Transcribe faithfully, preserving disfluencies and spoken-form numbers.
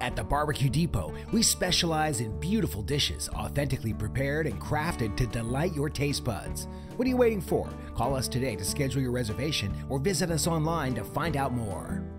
At the Barbecue Depot, we specialize in beautiful dishes, authentically prepared and crafted to delight your taste buds. What are you waiting for? Call us today to schedule your reservation or visit us online to find out more.